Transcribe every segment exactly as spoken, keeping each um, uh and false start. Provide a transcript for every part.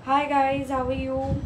Hi guys, how are you?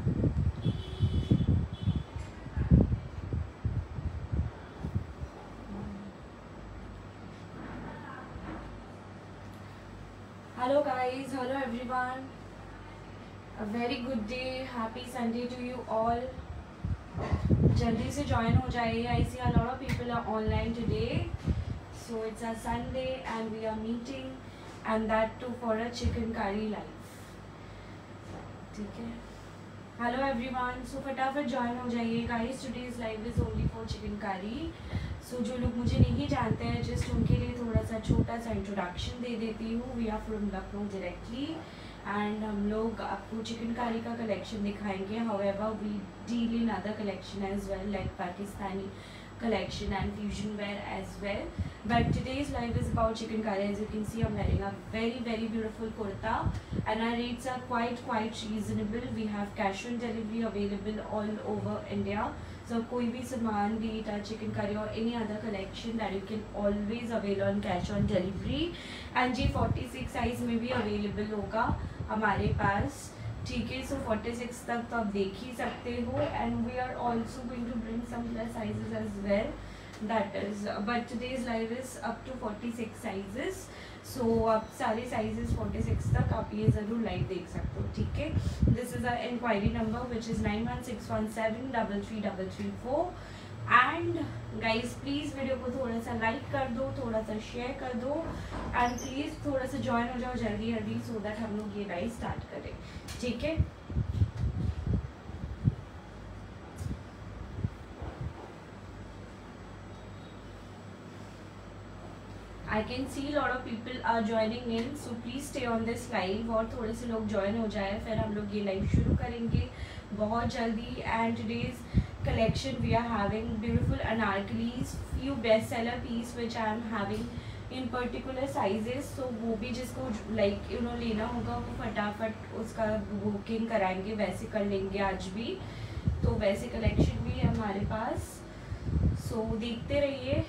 Hello guys, hello everyone. A very good day, happy Sunday to you all. जल्दी से join हो जाइए. I see a lot of people are online today. So it's a Sunday and we are meeting, and that too for a chicken curry live. ठीक है. Hello everyone. So फटाफट join हो जाइए guys. Today's live is only for chicken curry. So so, जो लोग मुझे नहीं जानते हैं जस्ट उनके लिए थोड़ा सा छोटा सा इंट्रोडक्शन दे देती हूँ. We are from Lucknow directly and हम लोग आपको चिकन कारी का कलेक्शन दिखाएंगे. However we deal in other collection as well like Pakistani collection and fusion wear as well, but today's live is about chicken curry. As you can see, I'm wearing a very very beautiful kurta and our rates are quite quite reasonable. We have cash on delivery available all over India. So कोई भी सामान be it chicken curry or any other collection that you can always avail on cash on delivery. and ji forty-six size में भी available होगा हमारे पास. ठीक है. So forty six तक तो आप देख ही सकते हो and we are also going to bring some plus sizes as well. That is but today's live is up to forty six sizes. So आप सारे साइजेस फोर्टी सिक्स तक आप ये ज़रूर लाइव देख सकते हो. ठीक है. This is a inquiry number which is nine one six one seven double three double three four. And guys please video को थोड़ा सा लाइक कर दो, थोड़ा सा शेयर कर दो एंड प्लीज़ थोड़ा सा ज्वाइन हो जाओ जल्दी जल्दी सो दैट हम लोग ये लाइव स्टार्ट करें. ठीक है. I can see lot of people are joining in, so please stay on this live और थोड़े से लोग ज्वाइन हो जाए फिर हम लोग ये लाइव शुरू करेंगे बहुत जल्दी. And today's collection we are having beautiful anarkalis, few best seller piece which I am having in particular sizes. so वो भी जिसको like you know लेना होगा वो फटाफट उसका बुकिंग कराएंगे. वैसे कर लेंगे आज भी, तो वैसे कलेक्शन भी है हमारे पास. सो so, देखते रहिए.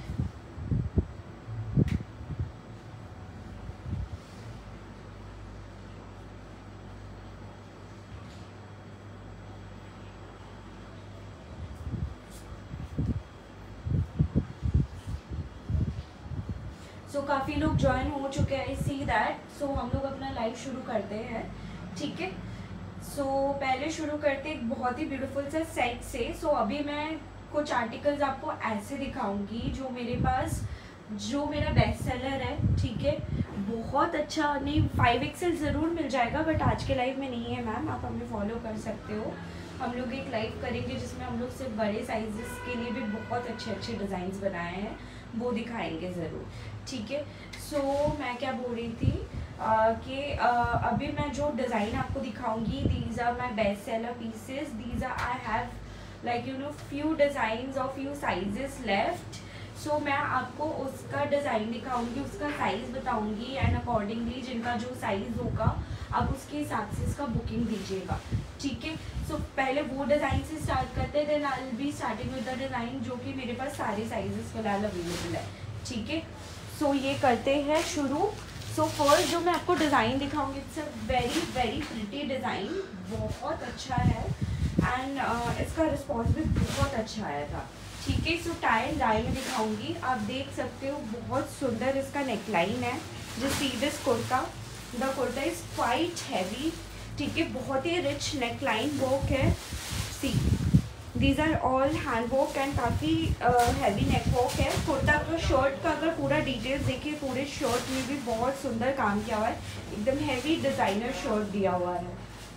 सो so, काफ़ी लोग ज्वाइन हो चुके हैं. आई सी दैट. सो हम लोग अपना लाइव शुरू करते हैं. ठीक है. सो so, पहले शुरू करते एक बहुत ही ब्यूटीफुल से सेट से. सो so, अभी मैं कुछ आर्टिकल्स आपको ऐसे दिखाऊंगी जो मेरे पास जो मेरा बेस्ट सेलर है. ठीक है. बहुत अच्छा नहीं फाइव एक्सेल ज़रूर मिल जाएगा बट आज के लाइव में नहीं है मैम. आप हमें फॉलो कर सकते हो. हम लोग एक लाइव करेंगे जिसमें हम लोग सिर्फ बड़े साइजेस के लिए भी बहुत अच्छे अच्छे डिज़ाइंस बनाए हैं, वो दिखाएंगे ज़रूर. ठीक है. सो so, मैं क्या बोल रही थी कि uh, uh, अभी मैं जो डिज़ाइन आपको दिखाऊंगी these are my best seller pieces. These are I have like you know few designs और फ्यू साइजेस लेफ्ट. सो मैं आपको उसका डिज़ाइन दिखाऊंगी, उसका साइज़ बताऊंगी एंड अकॉर्डिंगली जिनका जो साइज़ होगा आप उसके हिसाब से इसका बुकिंग दीजिएगा. ठीक है. सो so, पहले वो डिज़ाइन से स्टार्ट करते हैं. Then I will be starting with the design जो कि मेरे पास सारे साइजेस फिलहाल अवेलेबल है. ठीक है. सो so, ये करते हैं शुरू. सो so, फर्स्ट जो मैं आपको डिज़ाइन दिखाऊंगी it's a very very pretty design. बहुत अच्छा है एंड uh, इसका रिस्पॉन्स भी बहुत अच्छा आया था. ठीक है. सो टाई एंड डाई में दिखाऊंगी. आप देख सकते हो बहुत सुंदर इसका नेकलाइन है. जो see this kurta, the kurta is quite heavy. ठीक है. बहुत ही रिच नेकलाइन वर्क है. See these are all hand work and काफ़ी हैवी नेक वर्क है. कुर्ता का शर्ट का अगर पूरा डिटेल्स देखिए पूरे शर्ट में भी बहुत सुंदर काम किया हुआ है. एकदम हैवी डिज़ाइनर शर्ट दिया हुआ है.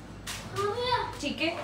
ठीक है.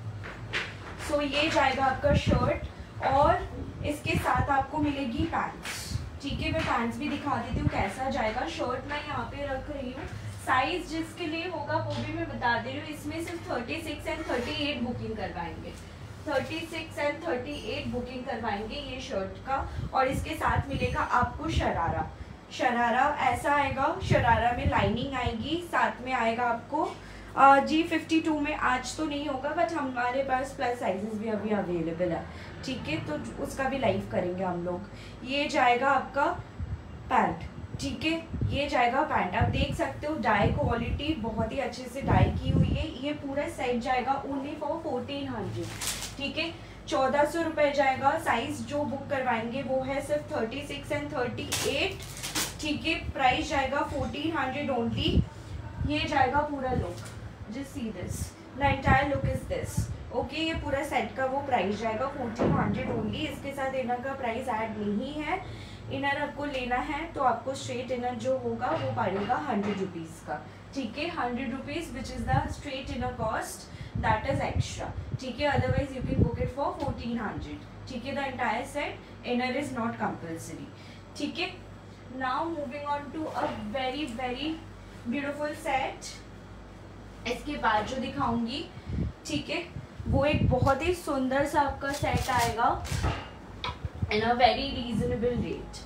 सो ये जाएगा आपका शर्ट और इसके साथ आपको मिलेगी पैंट्स. ठीक है. मैं पैंट्स भी दिखा देती हूँ कैसा जाएगा. शर्ट मैं यहाँ पे रख रही हूँ. साइज जिसके लिए होगा वो भी मैं बता दे रही हूँ. इसमें सिर्फ thirty six and thirty eight booking करवाएंगे. Thirty six and thirty eight booking करवाएंगे ये शर्ट का. और इसके साथ मिलेगा आपको शरारा. शरारा ऐसा आएगा. शरारा में लाइनिंग आएगी. साथ में आएगा आपको जी फिफ्टी टू में. आज तो नहीं होगा बट हमारे पास प्लस साइजेस भी अभी अवेलेबल है. ठीक है. तो उसका भी लाइव करेंगे हम लोग. ये जाएगा आपका पैंट. ठीक है, ये जाएगा पैंट। आप देख सकते हो डाई क्वालिटी बहुत ही अच्छे से डाई की हुई है। ये पूरा सेट जाएगा ओनली फॉर फोर्टीन हंड्रेड। ठीक है, चौदह सौ रुपये जाएगा। साइज जो बुक करवाएंगे वो है सिर्फ thirty six and thirty eight. ठीक है, प्राइस जाएगा फोर्टीन हंड्रेड ओनली। ये जाएगा पूरा look, just see this, the entire look is this. Okay, ये पूरा सेट का वो प्राइस जाएगा फोर्टीन हंड्रेड ओनली। इसके साथ इनर का प्राइस ऐड नहीं है। इनर आपको लेना है तो आपको स्ट्रेट इनर जो होगा वो पड़ेगा हंड्रेड रुपीज़ का। ठीक है, hundred rupees which is the straight inner cost, that is extra. ठीक है, otherwise you can book it for fourteen hundred. ठीक है, the entire set, inner is not compulsory. ठीक है, now moving on to a very very beautiful set. इसके बाद जो दिखाऊंगी, ठीक है, वो एक बहुत ही सुंदर सा आपका सेट आएगा in a very reasonable rate.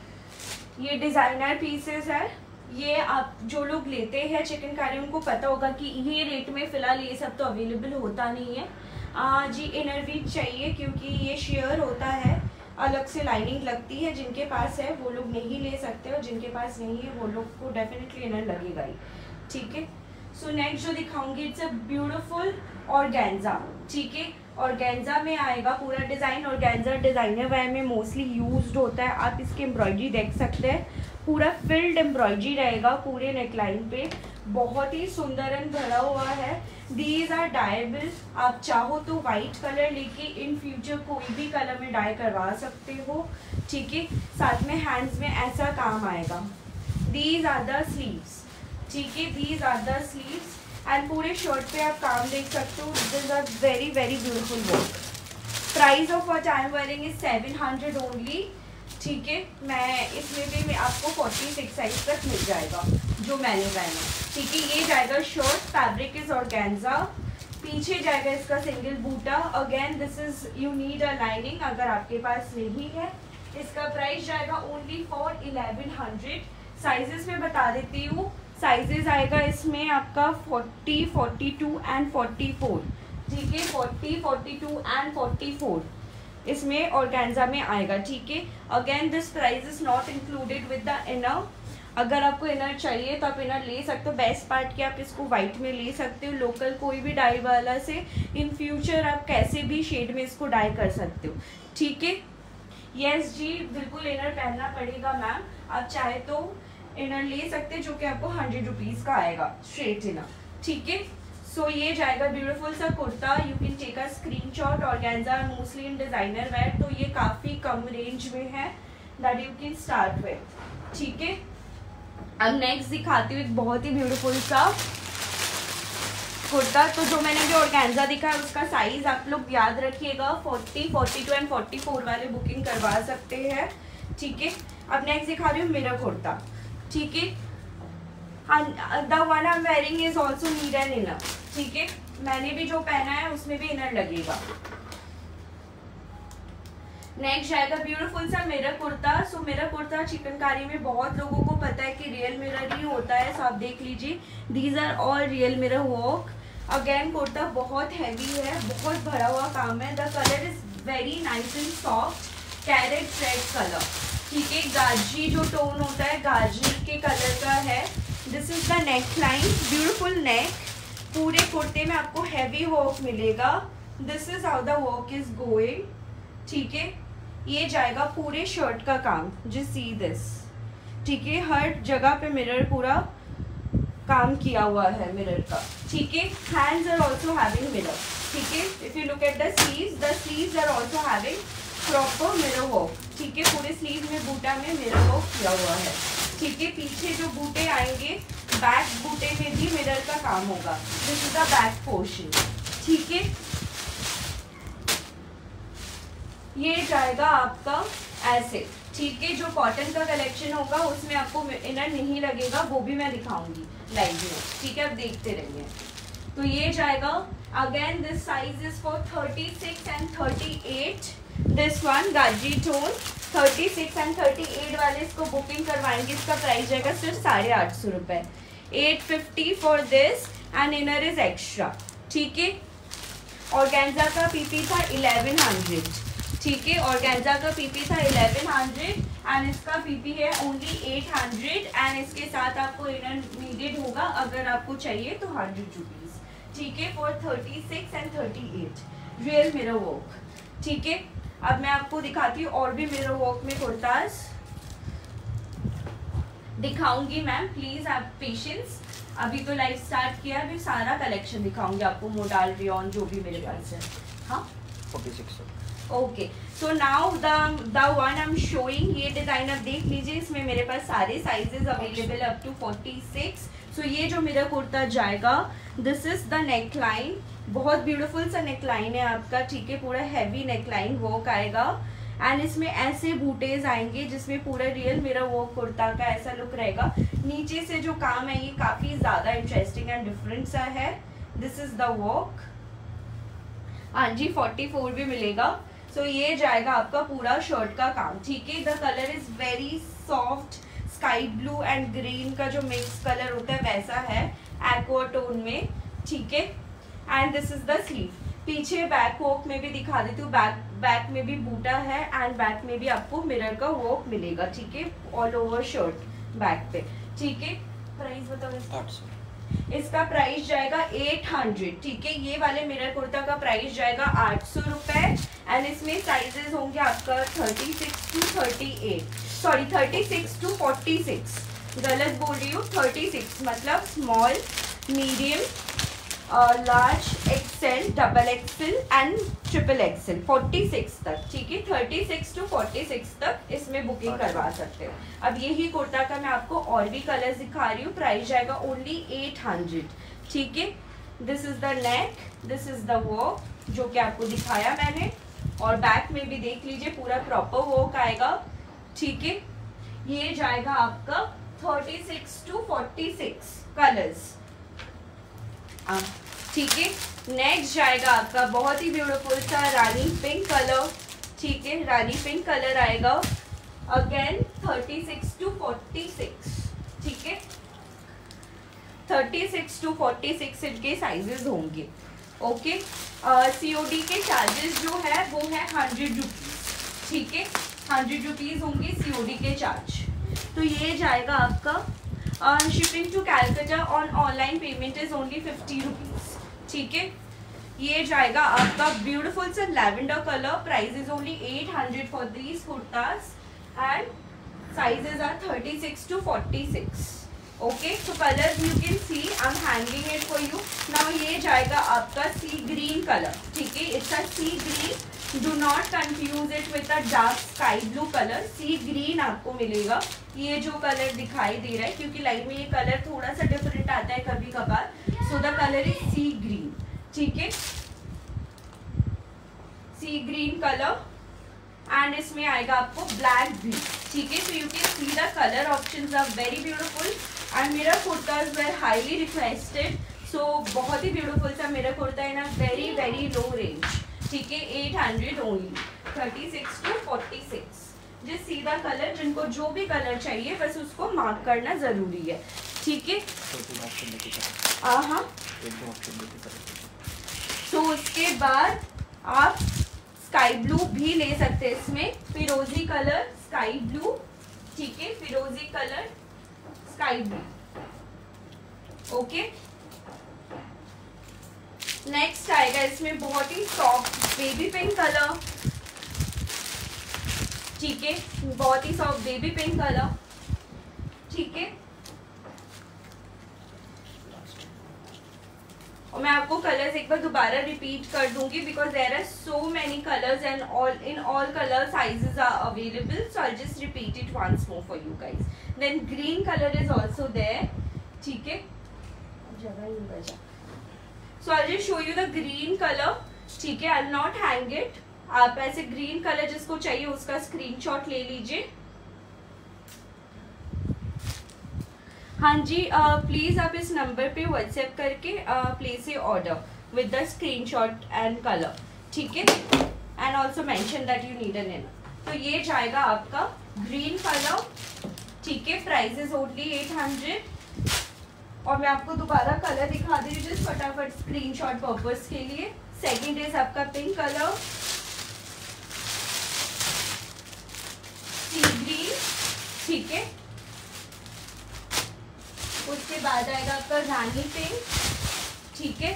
ये डिजाइनर पीसेस है। ये आप जो लोग लेते हैं चिकनकारी उनको पता होगा कि ये रेट में फिलहाल ये सब तो अवेलेबल होता नहीं है। आ, जी इनर भी चाहिए क्योंकि ये शेयर होता है, अलग से लाइनिंग लगती है। जिनके पास है वो लोग नहीं ले सकते और जिनके पास नहीं है वो लोग को डेफिनेटली इनर लगेगा ही। ठीक है, सो नेक्स्ट जो दिखाऊंगी इट्स अ ब्यूटीफुल ऑर्गेन्जा। ठीक है, ऑर्गेन्जा में आएगा पूरा डिज़ाइन। ऑर्गेन्जा डिज़ाइनर वेयर में मोस्टली यूज्ड होता है। आप इसकी एम्ब्रॉयडरी देख सकते हैं, पूरा फिल्ड एम्ब्रॉयडरी रहेगा पूरे नेकलाइन पे, बहुत ही सुंदर एंड भरा हुआ है। These are dyeable. आप चाहो तो वाइट कलर लेके इन फ्यूचर कोई भी कलर में डाई करवा सकते हो। ठीक है, साथ में हैंड्स में ऐसा काम आएगा। These are the sleeves. ठीक है, these are the sleeves and पूरे शर्ट पे आप काम देख सकते हो। This are very very beautiful work. Price of what I am wearing is seven hundred only. ठीक है, मैं इसमें भी मैं आपको फोर्टी सिक्स साइज तक मिल जाएगा जो मैंने पहना। ठीक है, ये जाएगा शर्ट, फैब्रिक इज ऑर्गेन्जा। पीछे जाएगा इसका सिंगल बूटा। Again this is you need a lining, अगर आपके पास नहीं है। इसका प्राइस जाएगा only for eleven hundred. Sizes में बता देती हूँ, साइजेस आएगा इसमें आपका forty, forty two and forty four. ठीक है, forty, forty two and forty four इसमें ऑर्गेन्जा में आएगा। ठीक है, again this price is not included with the inner. अगर आपको इनर चाहिए तो आप इनर ले सकते हो। बेस्ट पार्ट कि आप इसको वाइट में ले सकते हो, लोकल कोई भी डाई वाला से। इन फ्यूचर आप कैसे भी शेड में इसको डाई कर सकते हो। ठीक है, यस जी बिल्कुल इनर पहनना पड़ेगा मैम। आप चाहे तो इनर ले सकते हैं जो कि आपको हंड्रेड रुपीज़ का आएगा स्ट्रेट इनर। ठीक है, सो ये जाएगा ब्यूटीफुल सा kurta. You can take a screenshot. Organza mostly in designer wear, तो ये काफ़ी कम रेंज में है that you can start with. ठीक है, अब नेक्स्ट दिखाती हूँ एक बहुत ही ब्यूटीफुल सा कुर्ता। तो जो मैंने भी ऑर्गेन्जा दिखा है उसका साइज आप लोग याद रखिएगा, forty, forty two and forty four वाले बुकिंग करवा सकते हैं। ठीक है, अब नेक्स्ट दिखा रही हूँ मेरा कुर्ता। ठीक है, the one I am wearing is also need an inner. ठीक है, मैंने भी जो पहना है उसमें भी इनर लगेगा। नेक्स्ट जाएगा ब्यूटीफुल सा mirror kurta. So mirror kurta chikankari में बहुत लोगों को पता है कि रियल मिरर ही होता है, सो आप देख लीजिए, these are all real mirror work. Again kurta बहुत हैवी है, बहुत भरा हुआ काम है। The colour is very nice and soft, carrot red colour. ठीक है, गाजरी जो टोन होता है गाजरी के कलर का है। This is the neck line, beautiful neck. पूरे कुर्ते में आपको हैवी वर्क मिलेगा। This is how the work is going. ठीक है, ये जाएगा पूरे शर्ट का काम, जस्ट सी दिस। ठीक है, हर जगह पे मिरर पूरा काम किया हुआ है मिरर का। ठीक है, hands are also having mirror. ठीक है, if you look at the sleeves, the sleeves are also having proper mirror work. ठीक है, पूरे स्लीव में बूटा में मिरर वर्क किया हुआ है। ठीक है, पीछे जो बूटे आएंगे बैक बूटे में भी मिरर का काम होगा। This is the back portion. ठीक है, ये जाएगा आपका ऐसे। ठीक है, जो कॉटन का कलेक्शन होगा उसमें आपको इनर नहीं लगेगा, वो भी मैं दिखाऊंगी लाइव में। ठीक है, आप देखते रहिए। तो ये जाएगा again, this size is for thirty six and thirty eight. This one गाजरी tone, thirty six and thirty eight वाले इसको बुकिंग करवाएंगे। इसका प्राइस जाएगा सिर्फ साढ़े आठ सौ रुपये, eight fifty for this and inner is extra. ठीक है, ऑर्गेन्जा का पीपी था इलेवन हंड्रेड। ठीक है, ऑर्गेन्जा का पीपी था इलेवन हंड्रेड एंड इसका पीपी है ओनली एट हंड्रेड एंड इसके साथ आपको इनर नीडेड होगा अगर आपको चाहिए तो हंड्रेड रुपीज, ठीक है, for thirty six and thirty eight real mirror work, ठीक है। अब मैं आपको दिखाती हूँ और भी मिरर वर्क में कुर्ताज दिखाऊंगी मैम, प्लीज आप पेशेंस, अभी तो लाइव स्टार्ट किया, अभी सारा कलेक्शन दिखाऊंगी आपको, मोडाल रियॉन जो भी मेरे पास है। हाँ forty six. Okay, so now the the one I am showing, ये डिजाइन आप देख लीजिए, इसमें मेरे पास सारे sizes available up to forty six. So ये जो मेरा कुर्ता जाएगा, this is the neck line, बहुत ब्यूटीफुल सा नेक लाइन है आपका, ठीक है, पूरा हैवी नेक लाइन वर्क आएगा एंड इसमें ऐसे बूटेज आएंगे जिसमें पूरा रियल मेरा वो कुर्ता का ऐसा लुक रहेगा। नीचे से जो काम है ये काफी ज्यादा इंटरेस्टिंग एंड डिफरेंट सा है। दिस इज द वर्क, हाँ जी, फोर्टी फोर भी मिलेगा। सो so, ये जाएगा आपका पूरा शर्ट का काम, ठीक है। The colour is very soft, sky blue and green का जो मिक्स कलर होता है वैसा है, एक्वा टोन में, ठीक है। And this is the sleeve, पीछे बैक वर्क में भी दिखा देती हूँ, बैक बैक में भी बूटा है एंड बैक में भी आपको मिरर का वर्क मिलेगा, ठीक है, ऑल ओवर शर्ट बैक पे, ठीक है। प्राइस बताओ इसका, इसका प्राइस जाएगा एट हंड्रेड, ठीक है। ये वाले मिरर कुर्ता का प्राइस जाएगा आठ सौ रुपए एंड इसमें साइजेस होंगे आपका thirty six to thirty eight, sorry thirty six to forty six, गलत बोल रही हूँ, थर्टी सिक्स मतलब small, medium, large, XL, double XL and triple XL, forty six तक, ठीक है, thirty six to forty six तक इसमें बुकिंग करवा सकते हो। अब यही कुर्ता का मैं आपको और भी कलर्स दिखा रही हूँ, प्राइस जाएगा ओनली एट हंड्रेड, ठीक है। This is the neck, this is the work जो कि आपको दिखाया मैंने, और बैक में भी देख लीजिए पूरा प्रॉपर वर्क आएगा, ठीक है। ये जाएगा आपका thirty six to forty six colours, ठीक है। नेक्स्ट जाएगा आपका बहुत ही ब्यूटीफुल सा रानी पिंक कलर, ठीक है, रानी पिंक कलर आएगा, again thirty six to forty six, ठीक है, thirty six to forty six इनके साइजेस होंगे, ओके। सीओडी के चार्जेस जो है वो है हंड्रेड रुपीज, ठीक है, हंड्रेड रुपीज होंगे सीओडी के चार्ज। तो ये जाएगा आपका shipping to Calcutta on online payment is only fifty rupees, ठीक है। ये जाएगा आपका ब्यूटीफुल सा lavender colour, price is only eight hundred for these kurtas and sizes are thirty six to forty six, okay. So colours you can see, I am handling it for you now. ये जाएगा आपका sea green colour, ठीक है, it's a sea green, do not confuse it with a dark sky blue colour, sea green आपको मिलेगा। ये जो colour दिखाई दे रहा है, क्योंकि लाइव में ये कलर थोड़ा सा डिफरेंट आता है कभी कभार, so the colour is sea green, ठीक है, सी ग्रीन कलर एंड इसमें आएगा आपको ब्लैक भी, ठीक है। So you can see the colour options are very beautiful and मेरा kurtas were highly requested, so बहुत ही ब्यूटीफुल सा मेरा kurta in a very very low range, ठीक है, eight hundred only, thirty six to forty six. जिस सीधा कलर, जिनको जो भी कलर चाहिए बस उसको मार्क करना जरूरी है, ठीक है। हाँ, तो उसके बाद आप स्काई ब्लू भी ले सकते हैं, इसमें फिरोजी कलर, स्काई ब्लू, ठीक है, फिरोजी colour, sky blue, okay. Next आएगा इसमें बहुत ही सॉफ्ट बेबी पिंक कलर, ठीक है, बहुत ही सॉफ्ट बेबी पिंक कलर, ठीक है। और मैं आपको कलर्स एक बार दोबारा रिपीट कर दूंगी because there are so many colours and all in all colour sizes are available, so I just repeat it once more for you guys. Then green colour is also there, ठीक है, जगह ही बचा, so I just show you the green colour, ठीक है, I will not hang it. आप ऐसे green colour जिसको चाहिए उसका स्क्रीनशॉट ले लीजिए, हाँ जी। प्लीज आप इस नंबर पे व्हाट्सएप करके place a order with the screenshot and colour, ठीक है, and also mention that you need an in. तो ये जाएगा आपका ग्रीन कलर, ठीक है, price is only eight hundred. और मैं आपको दोबारा कलर दिखा दे रही हूँ जिस फटाफट स्क्रीनशॉट पर्पस के लिए। सेकेंड इज आपका पिंक कलर, सी ग्रीन, ठीक है। उसके बाद आएगा आपका रानी पिंक, ठीक है।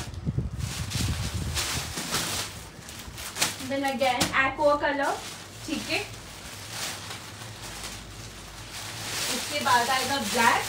देन अगेन एक्वा कलर, ठीक है। उसके बाद आएगा ब्लैक।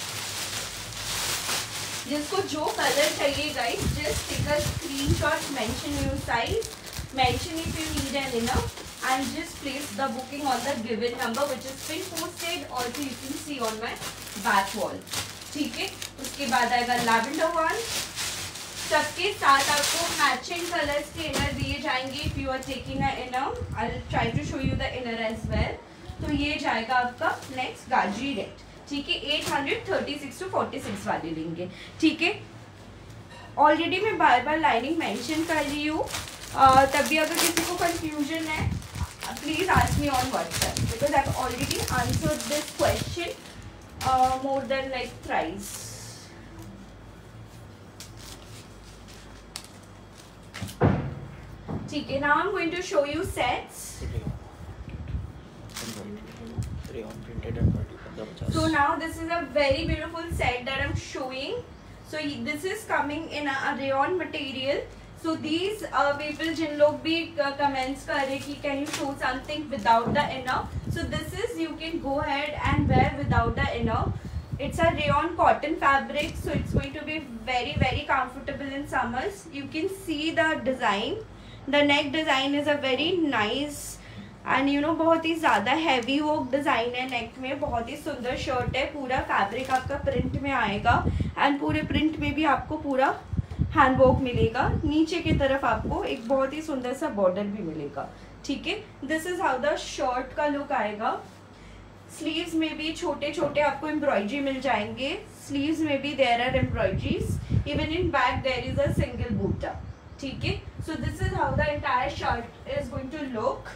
जिसको जो कलर चाहिए guys, just take a screenshot, mention your size, mention if you need an inner, and just place the booking on the given number which is been posted, also you can see on my back wall, ठीक है। उसके बाद आएगा lavender one. सबके साथ आपको matching colours के inner दिए जाएंगे। If you are taking a inner, I will try to show you the inner as well. तो ये जाएगा आपका नेक्स्ट गाजरी रेड, ठीक है। Eight hundred thirty six to forty six वाले लेंगे, ठीक है। ऑलरेडी मैं बार बार लाइनिंग मेंशन कर रही हूँ, तभी अगर किसी को कंफ्यूजन है please ask me on WhatsApp because I've already answered this question uh, more than like thrice. ठीक है, now I'm going to show you sets. So now this is a very beautiful set that I'm showing. So this is coming in a rayon material. So these uh, people जिन लोग भी comments कर रहे कि can you show something without the inner, so this is you can go ahead and wear without the inner. It's a rayon cotton fabric, so it's going to be very very comfortable in summers. You can see the design, the neck design is a very nice and you know बहुत ही ज़्यादा heavy work design है neck में। बहुत ही सुंदर shirt है, पूरा fabric आपका print में आएगा एंड पूरे प्रिंट में भी आपको पूरा हैंड वर्क मिलेगा। नीचे की तरफ आपको एक बहुत ही सुंदर सा बॉर्डर भी मिलेगा, ठीक है। This is how the shirt का लुक आएगा। स्लीव्स में भी छोटे छोटे आपको एम्ब्रॉयडरी मिल जाएंगे। स्लीव्स में भी there are embroideries, even in back there is a single बूटा, ठीक है। So this is how the entire shirt is going to look.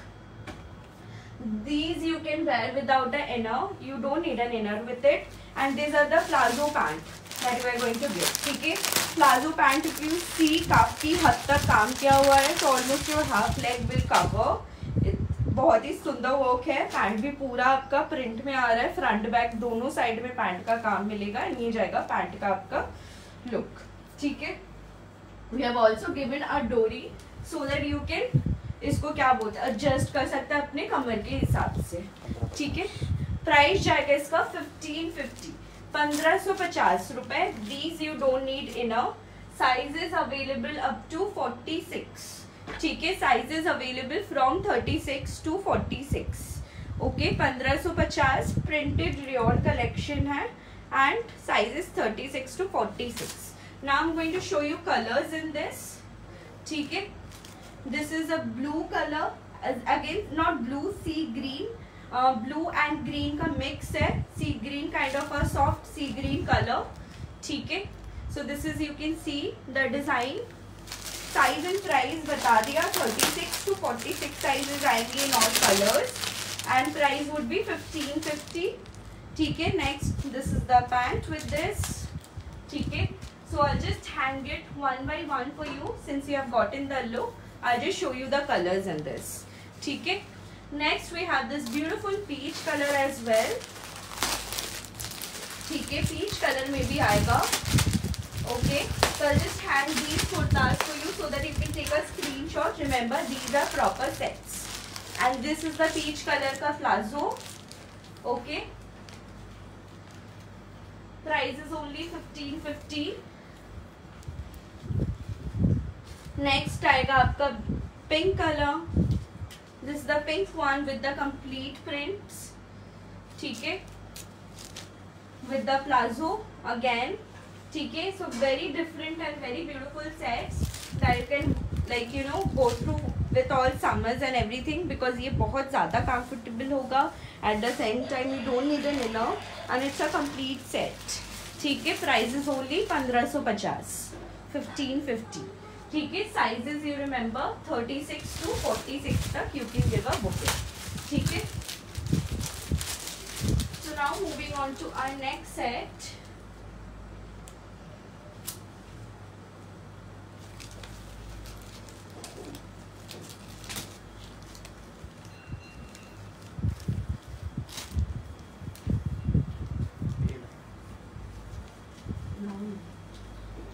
These you can wear without the inner, you don't need an inner with it, and these are the plazo pant that we are going to give, ठीक है। Palazzo pant if you see काफी हद तक काम किया हुआ है, so almost your half leg will cover. बहुत ही सुंदर वर्क है। पैंट भी पूरा आपका प्रिंट में आ रहा है, फ्रंट बैक दोनों साइड में पैंट का काम मिलेगा। ये जाएगा पैंट का आपका लुक, ठीक है। We have also given a डोरी so that you can इसको क्या बोलते हैं एडजस्ट कर सकते हैं अपने कमर के हिसाब से, ठीक है। प्राइस जाएगा इसका फिफ्टीन फिफ्टी, पंद्रह सौ पचास रुपए। These you don't need inner. Sizes available up to forty six, ठीक है। Sizes available from thirty six to forty six, okay. पंद्रह सौ पचास प्रिंटेड रेयॉन कलेक्शन है and sizes thirty six to forty six. Now I am going to show you colours in this, ठीक है। This is a blue color, again not blue, sea green, uh, blue and green का mix है, sea green kind of a soft sea green color, ठीक है। So this is you can see the design, size and price बता दिया, thirty six to forty six sizes आएंगे in all colors and price would be fifteen fifty, ठीक है। Next this is the pant with this, ठीक है। So I'll just hang it one by one for you since you have gotten the look. I'll just show you the colors in this, ठीक है। Next we have this beautiful peach color as well, ठीक है। peach color में भी आएगा, okay। So I'll just hang these kurtas for you so that you can take a screenshot. Remember these are proper sets and this is the peach color का plazo, okay। Price is only fifteen fifty. Next आएगा आपका pink colour, this is the pink one with the complete prints, ठीक है, with the palazzo again, ठीक है। So very different and very beautiful sets that you can like you know go through with all summers and everything because ये बहुत ज़्यादा comfortable होगा। At the same time you don't need an inner and it's a complete set, ठीक है। Price is only पंद्रह सौ पचास, fifteen fifty, ठीक है। Sizes you remember thirty six to forty six तक you can give a booking, ठीक है। So now moving on to our next set,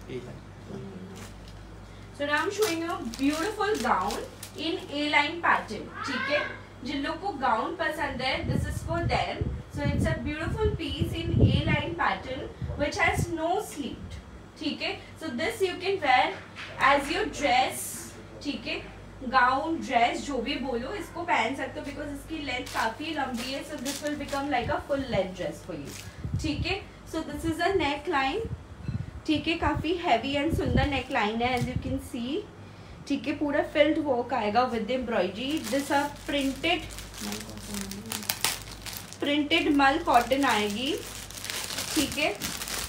So now I'm showing you a beautiful gown in A-line pattern. ठीक है, जिन लोग को gown पसंद है, this is for them. So it's a beautiful piece in A-line pattern which has no sleeve. ठीक है, so this you can wear as your dress. ठीक है, gown, dress जो भी बोलो इसको पहन सकते हो because इसकी length काफी लंबी है. So this will become like a full length dress for you. ठीक है, so this is a neckline. ठीक है, काफी हैवी एंड सुंदर नेक लाइन है एज यू कैन सी. ठीक है, पूरा फिल्ड वर्क आएगा with embroidery. This are printed printed mul cotton आएगी. ठीक है,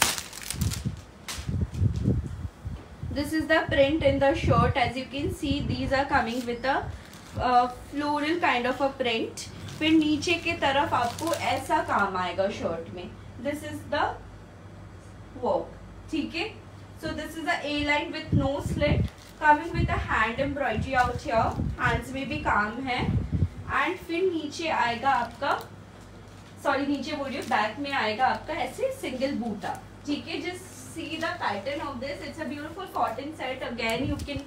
this is the print in the shirt as you can see. These are coming with a floral kind of a print. फिर नीचे के तरफ आपको ऐसा काम आएगा शर्ट में. This is the work. ठीक है, so this is a A line with no slit coming with a hand embroidery out here. Hands में भी काम है. एंड फिर नीचे आएगा आपका, सॉरी नीचे बोलिए बैक में आएगा आपका ऐसे सिंगल बूटा. ठीक है, just see the pattern of this. It's a beautiful cotton set. Again you can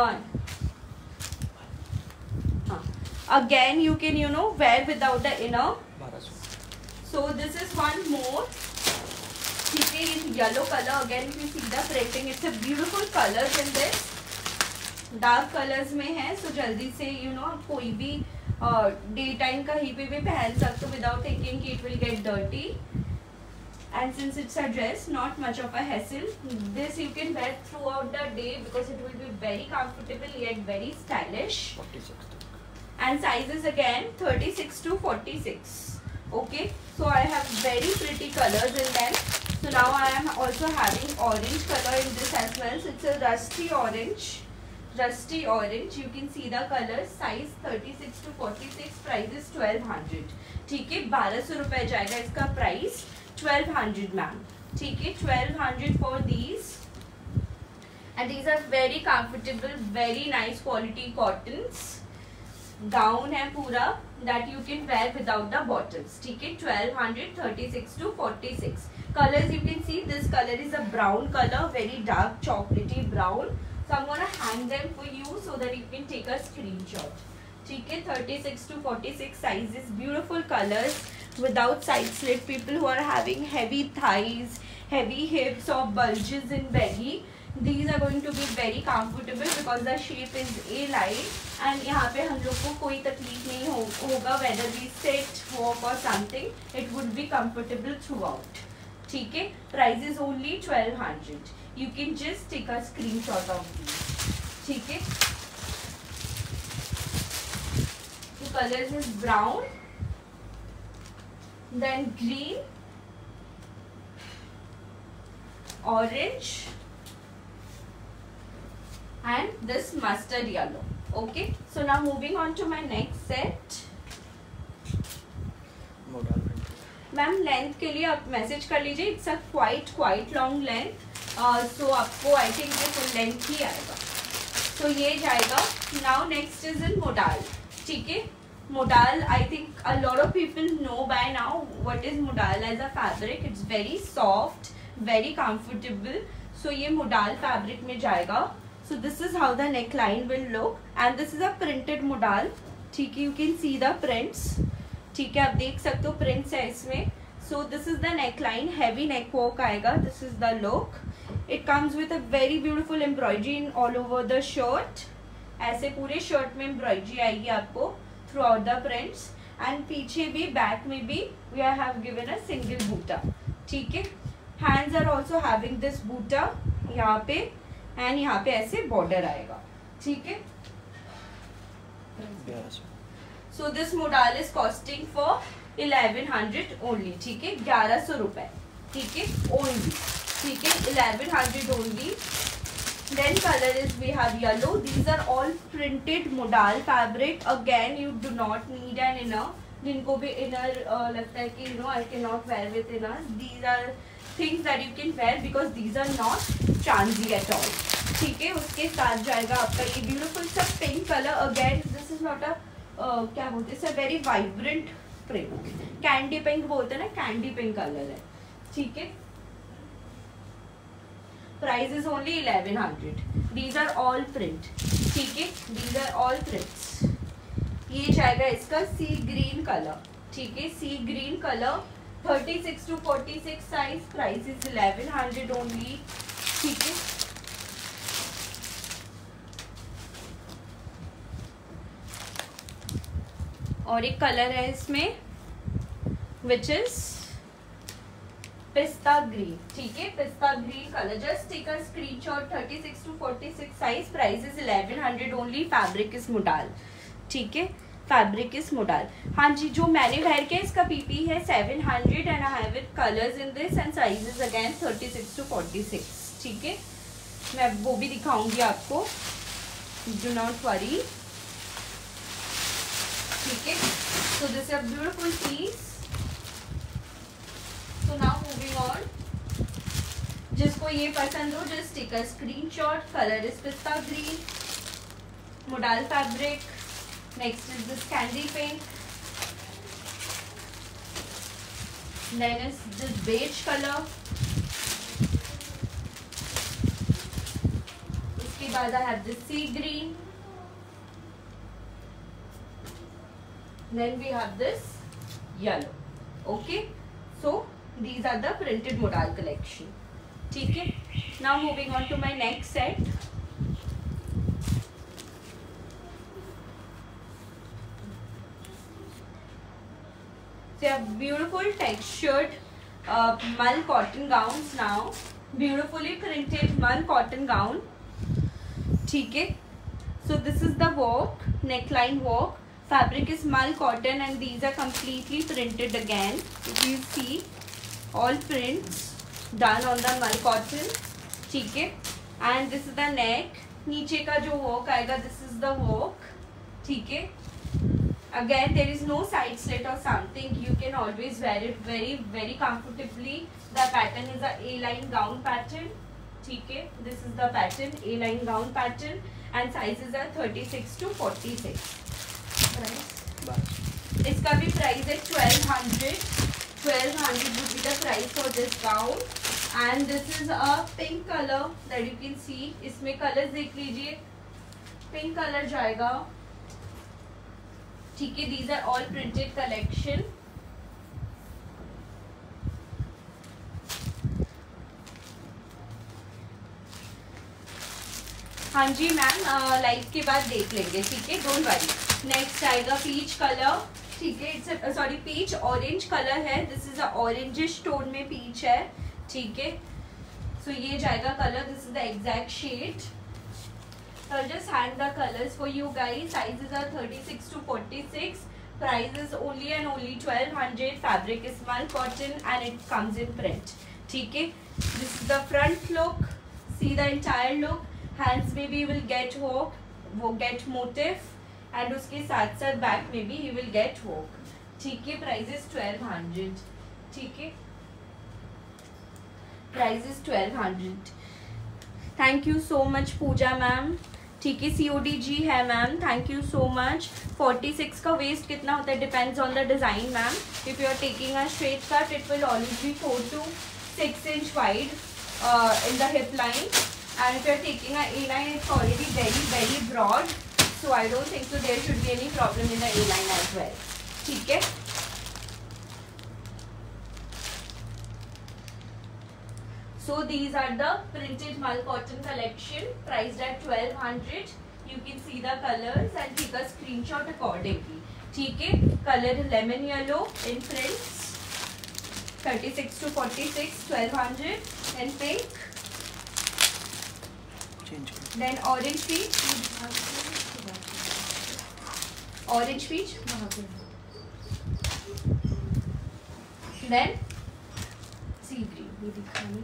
again you can you know wear without the inner. So this is one more. ठीक है, in yellow colour. Again you see the printing. It's a beautiful colours in this. Dark colours में है. So so जल्दी से you know कोई भी day time कहीं पे भी पहन सकते हो विदाउट थिंकिंग कि it will get dirty. And since it's a dress, not much of a hassle. This you can wear throughout the day because it will be very comfortable yet very stylish. And sizes again thirty-six to forty-six. Okay, so I have very pretty colors in them. So now I am also having orange color in this as well. So it's a rusty orange. Rusty orange. You can see the colors. Size thirty-six to forty-six. Price is twelve hundred. ठीक है, बारह सौ रुपए जाएगा इसका price. twelve hundred ma'am. ठीक है, twelve hundred for these. And these are very comfortable, very nice quality cottons. Gown है पूरा that you can wear without the bottoms. ठीक है, twelve hundred, thirty-six to forty-six. Colors you can see. This color is a brown color, very dark chocolatey brown. So I'm gonna hang them for you so that you can take a screenshot. ठीक है, thirty-six to forty-six sizes. Beautiful colors without side slit. People who are having heavy thighs, heavy hips or bulges in belly, these are going to be very comfortable because the shape is A-line. And यहाँ पे हम लोग को कोई तकलीफ नहीं हो, होगा whether we sit, walk or something. It would be comfortable throughout. ठीक है, price is only twelve hundred. You can just take a screenshot of these. ठीक है, the colors is brown, then green, orange, and this mustard yellow. Okay, so now moving on to my next set. Ma'am length के लिए आप message कर लीजिए. It's a quite quite long length. So आपको I think ये full length ही आएगा. So so, ये जाएगा. Now next is in modal. ठीक है, modal I think a lot of people know by now what is modal as a fabric. It's very soft, very comfortable. So ये modal fabric में जाएगा. So this is how the neckline will look and this is a printed modal. ठीक है, you can see the prints. ठीक है, आप देख सकते हो prints है इसमें. So this is the neckline, heavy neck work आएगा. This is the look. It comes with a very beautiful embroidery in all over the shirt. ऐसे पूरे shirt में embroidery आएगी आपको throughout the prints. And पीछे भी back में भी we have given a single butta. ठीक है, hands are also having this butta यहाँ पे. एंड यहाँ पे ऐसे बॉर्डर आएगा. ठीक है, so this modal is costing for eleven hundred only. ठीक है, ग्यारह सौ रुपए. ठीक है, ओनली. ठीक है, eleven hundred only. Then colour is we have yellow. These are all printed modal fabric. Again you do not need an inner. जिनको भी इनर uh, लगता है कि you know I can not wear with inner, these are things that you can wear because these are not चांदी at all. ठीक है, उसके साथ जाएगा आपका ये ब्यूटीफुल सा pink colour. Again this is not a क्या बोलते हैं, very vibrant print. Candy pink बोलते हैं ना, कैंडी पिंक कलर है. ठीक है, price is only eleven hundred. These are all print. ठीक है, दीज आर ऑल प्रिंट्स. ये जाएगा इसका सी ग्रीन कलर. ठीक है, sea green colour, thirty six to forty six size. Price is eleven hundred only. ठीक है, और एक कलर है इसमें विच इज पिस्ता ग्रीन. ठीक है, pista green colour. Just take a screenshot. Thirty six to forty six size. Price is eleven hundred only. Fabric is modal. ठीक है, फैब्रिक इज मोडाल. हाँ जी, जो मैंने वेयर किया इसका पीपी है seven hundred and I have it colours in this and sizes again thirty six to forty six. ठीक है, मैं वो भी दिखाऊंगी आपको, डू नॉट वरी. ठीक है, so this is a beautiful piece. So now moving on. जिसको ये पसंद हो just take a screenshot. Color is pista green. Modal fabric. Next is this candy pink. Then is this beige color. उसके बाद I have this sea green. Then we have this yellow. Okay, so these are the printed modal collection. ठीक है, now moving on to my next set. So a beautiful textured uh, mull cotton gowns now. Beautifully printed mull cotton gown. ठीक है, so this is the work, neckline work. Fabric is mull cotton and these are completely printed again. If you see, all prints done on the mull cotton. ठीक है, and this is the neck. नीचे का जो work आएगा, this is the work. ठीक है, again there is no side slit or something. You can always wear it very very comfortably. The pattern is a A-line gown pattern. ठीक है, this is the pattern, A-line gown pattern, and sizes are thirty six to forty six. इसका भी price है twelve hundred. Twelve hundred would be the price for this gown. And this is a pink color that you can see. इसमें colours देख लीजिए, pink colour जाएगा. ठीक है, these are all printed collection. हाँ जी मैम, लाइव के बाद देख लेंगे. ठीक है, डोंट वरी. नेक्स्ट आएगा पीच कलर. ठीक है, it's sorry peach orange colour है. This is a orangish tone में पीच है. ठीक है, सो so ये जाएगा colour. This is the exact shade. So I'll just hang the colors for you guys. Sizes are thirty-six to forty-six. Price is only and only twelve hundred. Fabric is mull cotton and it comes in print. ठीक है, this is the front look. See the entire look. Hands में भी will get work, वो get motif, and उसके साथ साथ back में भी he will get work. ठीक है, प्राइस इज ट्वेल्व हंड्रेड. ठीक है, price is twelve hundred. Thank you so much Pooja ma'am. ठीक है, सी ओ डी जी है ma'am. Thank you so much. Forty six का वेस्ट कितना होता है depends on the design ma'am. If you are taking a straight cut it will always be four to six inch wide in the hip line. And if you are taking a A-line, it's already very very broad, so I don't think so there should be any problem in the A-line as well. ठीक है, so these are the printed mull cotton collection priced at twelve hundred. You can see the colors and take a screenshot accordingly. ठीक है, color lemon yellow in prints, thirty-six to forty-six, twelve hundred, and pink. Then orange peach, orange peach. Then sea green. ये दिखानी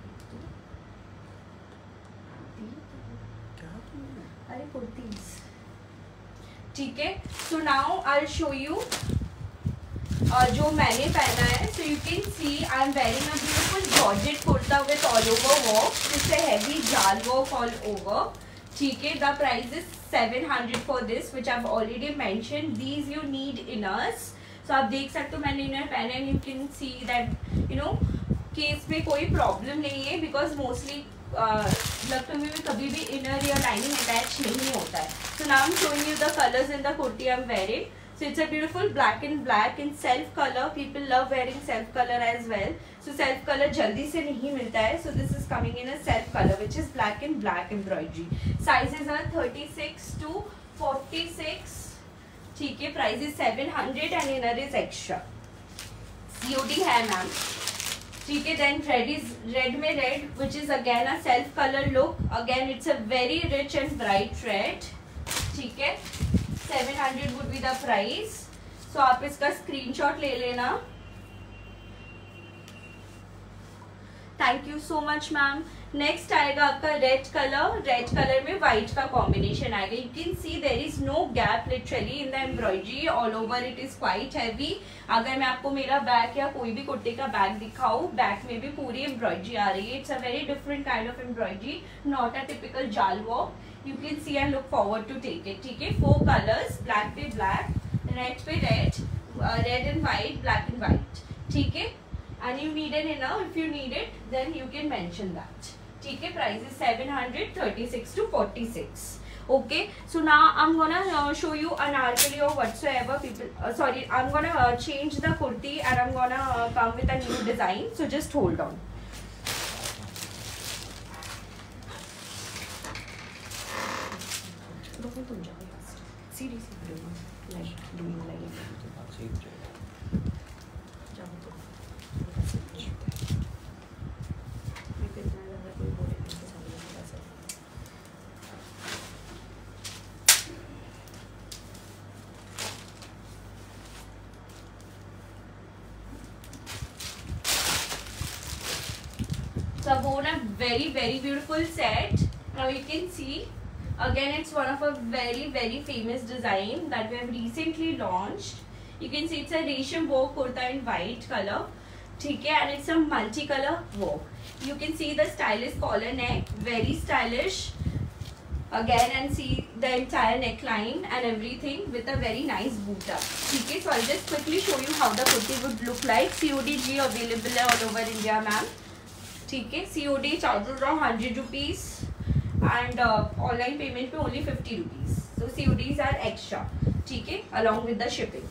अरे कुर्तीज. ठीक है, so now I'll show you uh, जो मैंने पहना है. So you can see I'm wearing a beautiful georgette kurta with all over work. It's a heavy jal work all over. ठीक है, the price is seven hundred for this, which I've already mentioned. These you need inners. So आप देख सकते हो मैंने inner पहने and you can see that you know कि इसमें कोई प्रॉब्लम नहीं है because mostly लखनवी में कभी भी इनर या लाइनिंग अटैच नहीं होता है. So now I'm showing you the colors in the kurti I'm wearing. So it's a beautiful black and black in self color. People love wearing self color as well. So self color जल्दी से नहीं मिलता है. So this is coming in a self color which is black and black embroidery. Sizes are thirty-six to forty-six. ठीक है. Price is seven hundred and inner is extra. C O D है ma'am. ठीक है. Then red is red में red which is again a self color look. Again it's a very rich and bright red. ठीक है. seven hundred would be the price. So आप इसका screenshot ले लेना. Thank you so much ma'am. Next आएगा आपका red colour. Red colour में white का कॉम्बिनेशन आएगा. You can see there is no gap literally in the embroidery. All over it is quite heavy. अगर मैं आपको मेरा बैग या कोई भी कुर्ते का बैग दिखाऊं, बैग में भी पूरी एम्ब्रॉयडरी आ रही है. It's a very different kind of embroidery, not a typical jaal work. You can see and look forward to take it. ठीक है. फोर कलर्स, ब्लैक पे ब्लैक, रेड पे red, red and white, black and white. ठीक है. And you need an inner. If you need it, then you can mention that. ठीक है. Price is seven hundred, thirty-six to forty-six. Okay. So now I'm gonna uh, show you anarkali or whatsoever people. Uh, sorry, I'm gonna uh, change the kurti and I'm gonna uh, come with a new design. So just hold on. Seriously, like doing like. So I've worn a very very beautiful set. Now you can see again it's one of a very very famous design that we have recently launched. You can see it's a resham work kurta in white color. ठीक है. And it's a multicolor work. You can see the stylish collar neck, very stylish again, and see the entire neckline and everything with a very nice boot up. ठीक है. So I'll just quickly show you how the kurti would look like. C O D G available है all over India ma'am. ठीक है. C O D charges are hundred rupees and uh, online payment पे only fifty rupees. So C O Ds are extra. ठीक है. Along with the shipping.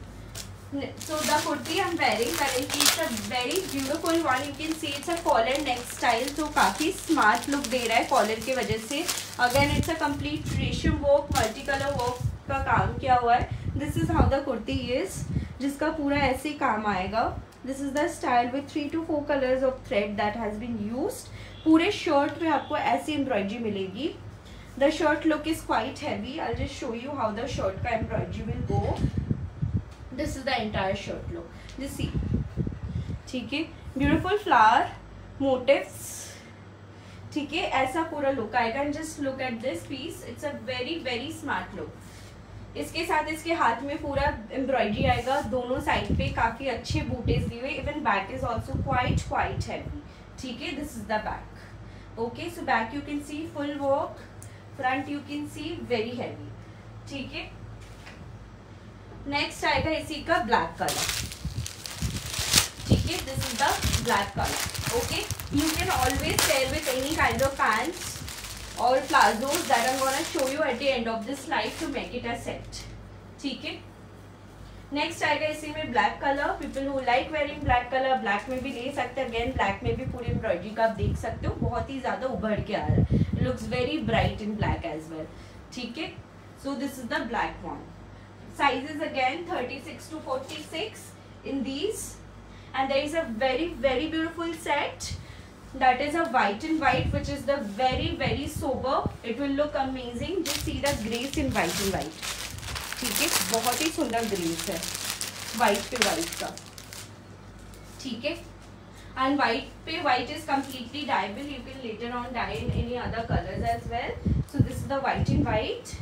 So the kurti I'm wearing currently, it's a very beautiful one. You can see it's a collar neck style. तो काफी smart look दे रहा है collar की वजह से. Again it's a complete resham work, multicolor work का काम किया हुआ है. This is how the kurti is, जिसका पूरा ऐसे काम आएगा. This is the style with three to four colors of thread that has been used. पूरे शर्ट पे आपको ऐसी एम्ब्रॉयडरी मिलेगी. The shirt look is quite heavy. I'll just show you how the shirt का embroidery will go. This is the entire shirt look. Just see. ठीक है. Beautiful flower motifs. ठीक है. ऐसा पूरा look आएगा. And just look at this piece. It's a very very smart look. इसके साथ इसके हाथ में पूरा एम्ब्रॉयडरी आएगा. दोनों साइड पे काफी अच्छे बूटेज दिए हुए. Even back is also quite quite heavy. ठीक है. This is the back. Okay. So back you can see full work. Front you can see very heavy. ठीक है. नेक्स्ट आएगा इसी का ब्लैक कलर. ठीक है. This is the black colour. Okay. You can always pair with any kind of pants और palazzos that I'm gonna show you at the end of this slide to make it a set. ठीक है. Next आएगा इसी में black colour. People who like wearing black colour black में भी ले सकते हैं. अगेन ब्लैक में भी पूरी एम्ब्रॉयडरी का आप देख सकते हो. बहुत ही ज्यादा उभर के आ रहा है. It looks very bright in black as well. ठीक है. So this is the black one. Sizes again thirty-six to forty-six in these. And there is a very very beautiful set. That is a white and white, which is the very very sober. It will look amazing. Just see the grace in white and white. ठीक है. बहुत ही सुंदर grace है white पे white का. ठीक है. And white पे white is completely dyeable. You can later on dye in any other colors as well. So this is the white and white.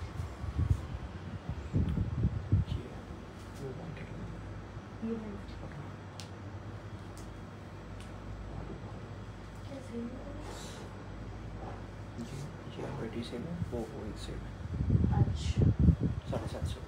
से में वो वो एक से अच्छा. साढ़े सात सौ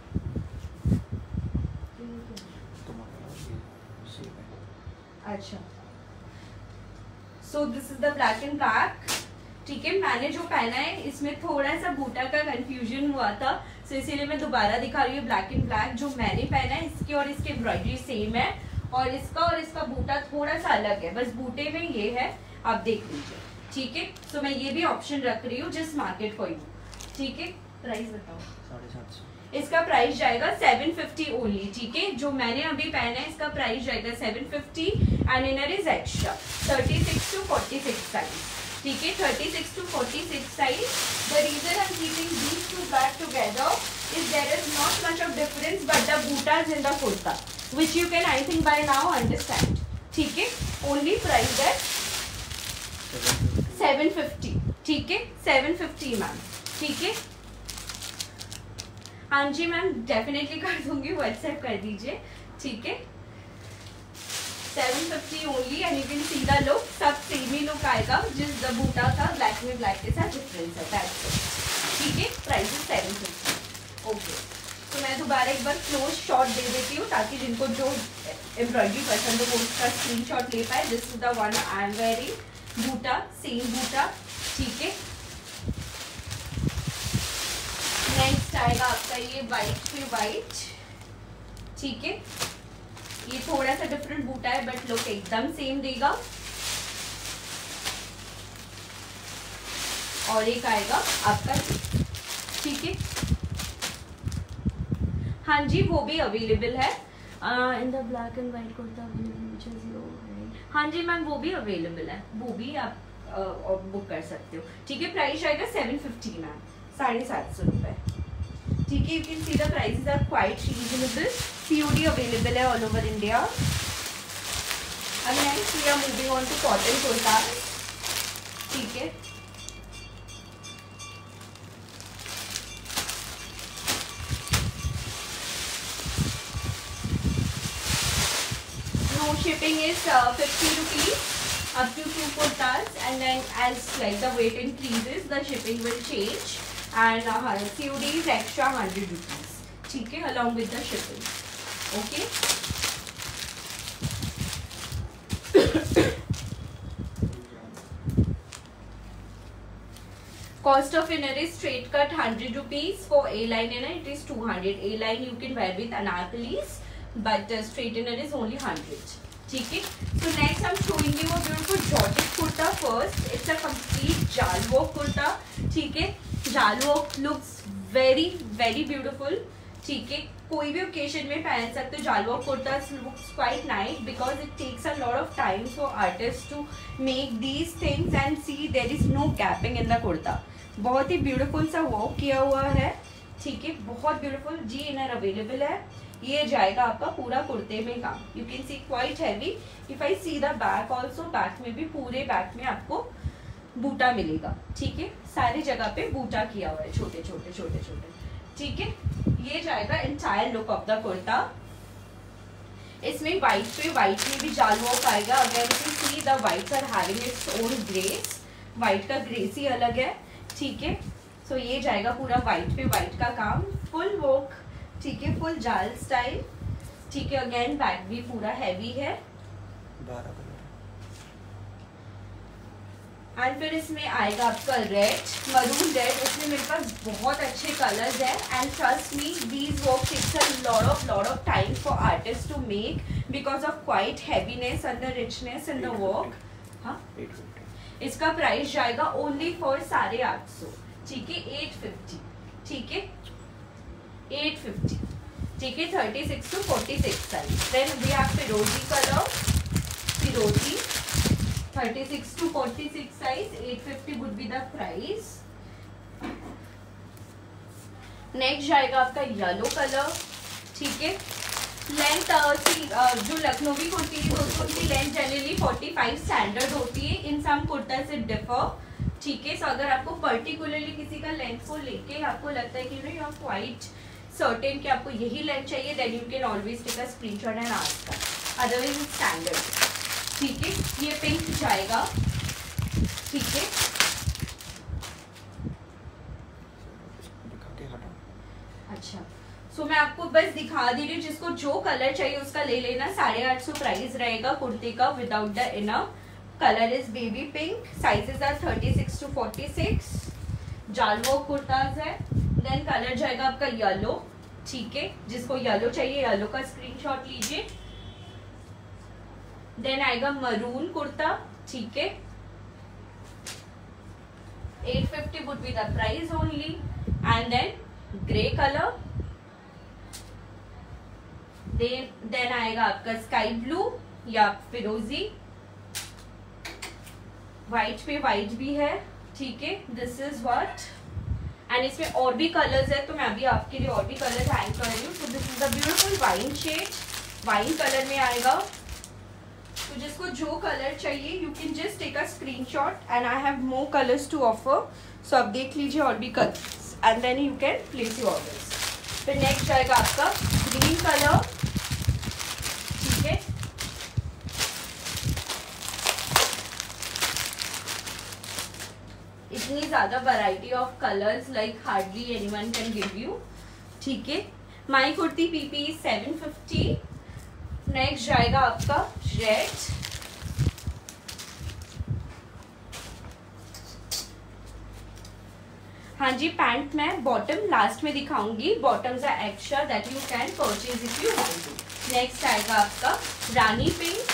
तुम्हारा ये सेम है. अच्छा. So this is the black and black. ठीक है, मैंने जो पहना है इसमें थोड़ा सा बूटा का कंफ्यूजन हुआ था, सो इसीलिए मैं दोबारा दिखा रही हूँ। ब्लैक एंड ब्लैक जो मैंने पहना है, इसकी और इसकी एम्ब्रॉयडरी सेम है, और इसका और इसका बूटा थोड़ा सा अलग है, बस बूटे में ये है, आप देख लीजिए। ठीक है, सो मैं ये भी ऑप्शन रख रही हूँ जस्ट मार्केट फॉर यू। ठीक है, प्राइस बताओ। साढ़े सात सौ। इसका प्राइस जाएगा सेवन फिफ्टी ओनली। ठीक है, जो मैंने अभी पहना है इसका प्राइस जाएगा seven fifty and inner is extra thirty six to forty six size. ठीक है, thirty six to forty six size. The reason I am keeping these two back together is there is not much of difference but the बूटाज in the kurta which you can I think by now understand. ठीक है, only price है seven fifty. ठीक है, seven fifty ma'am. ठीक है, हाँ जी मैम, डेफिनेटली कर दूंगी, व्हाट्सएप कर दीजिए। ठीक है, seven fifty only and you can see the look, सब सेम ही लुक आएगा, जिस द बूटा का ब्लैक में ब्लैक के साथ डिफरेंस है, दैट्स इट। ठीक है, price is seven fifty. Okay, तो मैं दोबारा एक बार क्लोज शॉट दे देती हूँ ताकि जिनको जो एम्ब्रॉयडरी पसंद हो वो उसका स्क्रीनशॉट ले पाए। This is the one I am wearing, बूटा, सेम बूटा। ठीक है, नेक्स्ट आएगा आपका ये वाइट पे वाइट। ठीक है, ये थोड़ा सा डिफरेंट बूटा है बट लुक एकदम सेम देगा। और एक आएगा आपका, ठीक है, हाँ जी वो भी अवेलेबल है in the black and white kurta available. हाँ जी मैम, वो भी अवेलेबल है, वो भी आप बुक कर सकते हो। ठीक है, प्राइस आएगा सेवन फिफ्टी मैम, साढ़े सात सौ रुपए। ठीक है, you can see the prices are quite reasonable, COD available है all over India. Again we are moving on to cotton kurta. ठीक है, no shipping is uh, fifty rupees up to two kurtas, and then as like the weight increases the shipping will change, and uh, C O D is extra one hundred rupees. ठीक है, along with the shipping. Okay. Cost of inner is straight cut one hundred rupees. For A line inner it is two hundred. A line you can wear with anarkalis, but uh, straight inner is only one hundred. ठीक है, so next I'm showing you a beautiful Georgette kurta first. It's a complete jal work kurta. ठीक है, jal work looks very very beautiful. ठीक है, कोई भी occasion में पहन सकते हो। Jaal work kurta looks quite nice because it takes a lot of time for artists to make these things and see there is no gapping in the kurta. बहुत ही ब्यूटीफुल सा वर्क किया हुआ है। ठीक है, बहुत ब्यूटीफुल। जी इनर अवेलेबल है, ये जाएगा आपका पूरा कुर्ते में काम। You can see quite heavy. If I see the back also, back में भी पूरे बैक में आपको बूटा मिलेगा। ठीक है, सारी जगह पे बूटा किया हुआ है, छोटे छोटे छोटे छोटे। ठीक है, ये जाएगा entire look of the kurta. इसमें व्हाइट पे व्हाइट में भी जाल वर्क आएगा। अगर you can see the whites are having its own grace, white का ग्रेस ही अलग है। ठीक है, सो ये जाएगा पूरा व्हाइट पे व्हाइट का काम, फुल वर्क। ठीक है, फुल जाल स्टाइल। ठीक है, अगेन बैक भी पूरा हैवी है। एंड फिर इसमें आएगा आपका रेड, मरून रेड। इसमें मेरे पास बहुत अच्छे कलर्स है and trust me these work takes a lot of lot of time for artist to make because of quite heaviness and the richness in the work. हाँ, इसका प्राइस जाएगा only for साढ़े आठ सौ। ठीक है, एट फिफ्टी। ठीक है, एट फिफ्टी। ठीक है, thirty six to forty six size. Then we have फिरोजी कलर, फिरोजी thirty six to forty six size, eight fifty would be the price. Next जाएगा आपका येलो कलर। ठीक है, लेंथ जो लखनवी कुर्ती है दोस्तों की length generally forty five standard होती है। इन सम कुर्ता से डिफर। ठीक है, सो अगर आपको पर्टिकुलरली किसी का लेंथ को लेके आपको लगता है कि you know you are quite certain कि आपको यही लेंथ चाहिए, then you can always take a screenshot and ask का, अदरवाइज इट्स स्टैंडर्ड। ठीक है, ये पिंक जाएगा। ठीक है, अच्छा सो so, मैं आपको बस दिखा दे रही हूँ, जिसको जो कलर चाहिए उसका ले लेना। साढ़े आठ सौ प्राइस रहेगा कुर्ते का without the inner. Colour is baby pink, sizes are thirty six to forty six, जालवो कुर्ताज है। देन कलर जाएगा आपका येलो, ठीक है, जिसको येलो चाहिए येलो का स्क्रीनशॉट लीजिए। देन आएगा मरून कुर्ता, ठीक है, eight fifty would be the price only. And then grey colour, then then आएगा आपका स्काई ब्लू या फिरोजी, व्हाइट पे व्हाइट भी है, ठीक है, दिस इज व्हाट। एंड इसमें और भी कलर्स है, तो मैं अभी आपके लिए और भी कलर हैंग कर रही हूँ। So this is the beautiful wine shade, wine colour में आएगा। तो जिसको जो कलर चाहिए you can just take a screenshot and I have more colours to offer. So आप देख लीजिए और भी colours and then you can place your orders. फिर नेक्स्ट आएगा आपका ग्रीन कलर, ठीक है, इतनी ज्यादा variety of colours like hardly anyone can give you, ठीक है। My kurti PP seven fifty. Next जाएगा आपका रेड, हाँ जी, पैंट मैं बॉटम लास्ट में दिखाऊंगी, bottoms are extra that you can purchase if you want to. Next आएगा आपका रानी पिंक,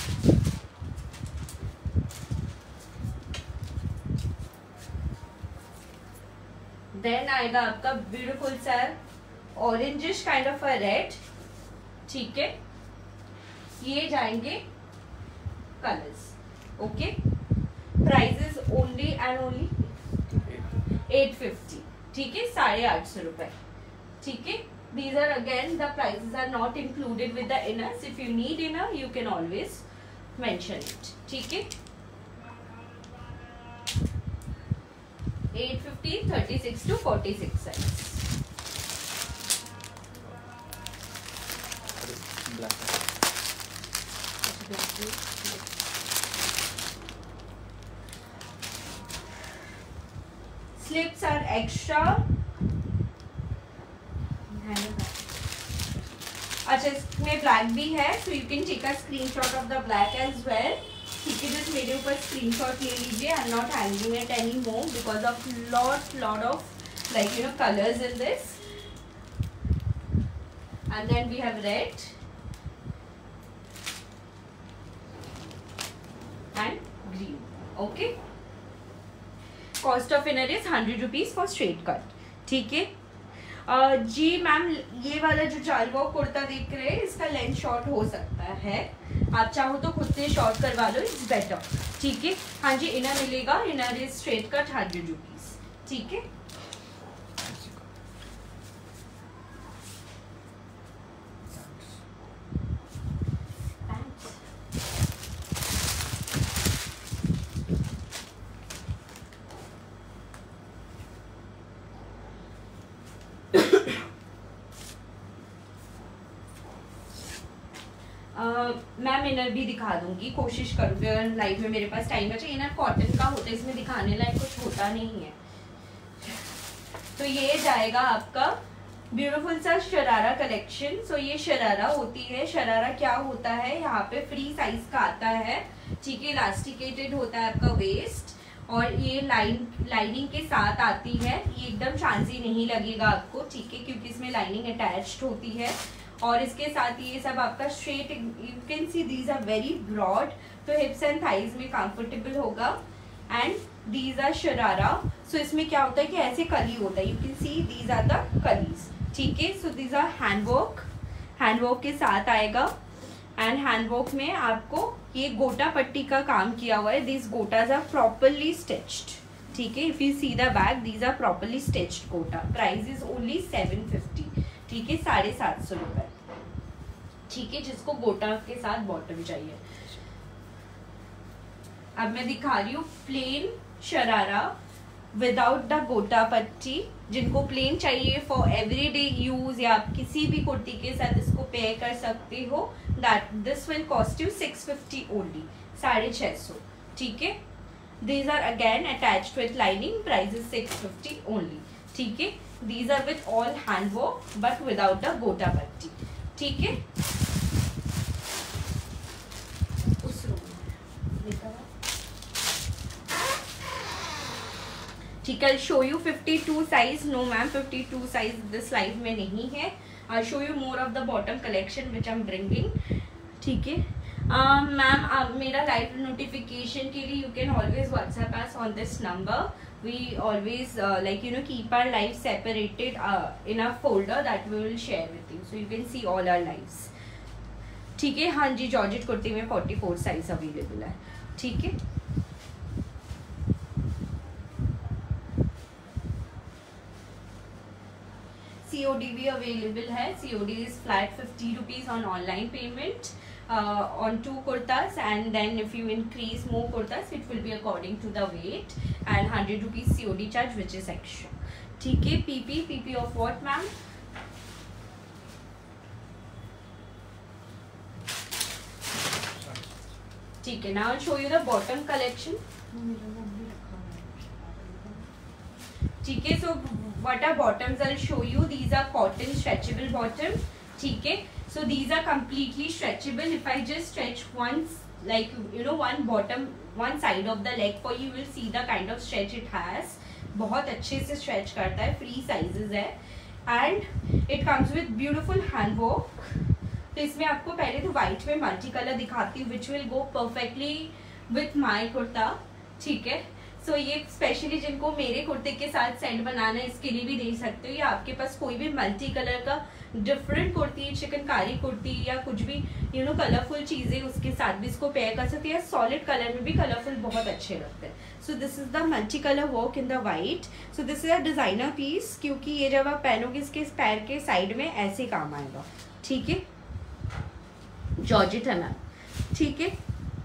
देन आएगा आपका ब्यूटीफुल सा orangish kind of a red, ठीक है, ये जाएंगे colours, okay. Prices only and only eight fifty, ठीक है, साढ़े आठ सौ रुपए, ठीक है। These are again the prices are not included with the inners. If you need inner, you can always mention it, ठीक है। Eight fifty, thirty six to forty six size. Slips are extra। अच्छा, इसमें black भी है, so you can take a screenshot of the black as well, ठीक है। Just मेरे ऊपर स्क्रीनशॉट ले लीजिए, I am not hanging it any more because of lot lot of like you know colours in this. And then we have red and green, okay. Cost of inner is hundred rupees for straight cut, ठीक है। Uh, जी ma'am, ये वाला जो जालवा कुर्ता देख रहे हैं इसका length short हो सकता है, आप चाहो तो खुद से शॉर्ट करवा लो, इट्स बेटर, ठीक है। हाँ जी, इनर मिलेगा, inner is straight cut hundred rupees, ठीक है। मैम इनर भी दिखा दूंगी, कोशिश करूंगी अगर लाइव में मेरे पास टाइम बचे। इनर कॉटन का होता है, इसमें दिखाने लायक कुछ होता नहीं है। तो ये जाएगा आपका ब्यूटीफुल सा शरारा कलेक्शन। सो ये शरारा होती है, शरारा क्या होता है, यहाँ पे फ्री साइज का आता है, ठीक है, इलास्टिकेटेड होता है आपका वेस्ट, और ये लाइन लाइनिंग के साथ आती है। ये एकदम शांति नहीं लगेगा आपको, ठीक है, क्योंकि इसमें लाइनिंग अटैच्ड होती है। और इसके साथ ये सब आपका straight, you can see these are very broad, तो हिप्स एंड थाइज में कंफर्टेबल होगा। And these are sharara. So इसमें क्या होता है कि ऐसे कली होता है, you can see these are the कलीज, ठीक है। So these are handwork, handwork के साथ आएगा। एंड हैंडवर्क में आपको ये गोटा पट्टी का काम किया हुआ है, these gotas are properly stitched, ठीक है। If you see the back, these are properly stitched gota. Price is only seven fifty, ठीक है, साढ़े सात सौ रुपए, ठीक है, जिसको गोटा के साथ बॉटम चाहिए। अब मैं दिखा रही हूँ plane sharara without the gota पट्टी। जिनको प्लेन चाहिए फॉर एवरीडे यूज या आप किसी भी कुर्ती के साथ इसको पेयर कर सकते हो, that this will cost you six fifty only, साढ़े छह सौ, ठीक है। These are again attached with lining, price is six fifty only, ठीक है। These are with all handwork but without the gota patti, ठीक है। उस रूम ठीक है। Show you fifty two size, no ma'am fifty two size this live में नहीं है। I show you more of the bottom collection which I am bringing, ठीक है। मैम uh, मेरा लाइव नोटिफिकेशन के लिए you can always WhatsApp us on this number. We always like you know keep our live separated in a folder that we will share with you, so you can see all our lives, ठीक है। हाँ जी, georgette kurti में forty four size available है, ठीक है। COD भी available है। COD is flat fifty rupees on online payment on two kurtas, and then if you increase more kurtas it will be according to the weight, and hundred rupees COD charge which is extra, ठीक है। PP PP of what ma'am? ठीक है। Now show you the bottom collection, ठीक है। सो what are bottoms I'll show you, these are cotton stretchable bottom, ठीक है। so these are completely stretchable. If I just stretch once, like you know one bottom one side of the leg for you, you will see the kind of stretch it has. बहुत अच्छे से stretch करता है, free sizes है, and it comes with beautiful hand work. तो इसमें आपको पहले तो white में मल्टी कलर दिखाती हूँ which will go perfectly with my kurta, ठीक है। सो so, ये स्पेशली जिनको मेरे कुर्ते के साथ सेट बनाना है इसके लिए भी दे सकते हो, या आपके पास कोई भी मल्टी कलर का डिफरेंट कुर्ती, चिकनकारी कुर्ती या कुछ भी यू नो कलरफुल चीजें उसके साथ भी इसको पेयर कर सकते हैं। सॉलिड कलर में भी कलरफुल बहुत अच्छे लगते हैं। So this is the multi colour work in the white. So this is a designer piece, क्योंकि ये जब आप पहनोगे इसके पैर के साइड में ऐसे काम आएगा, ठीक है। जॉर्जेट है मैम, ठीक है।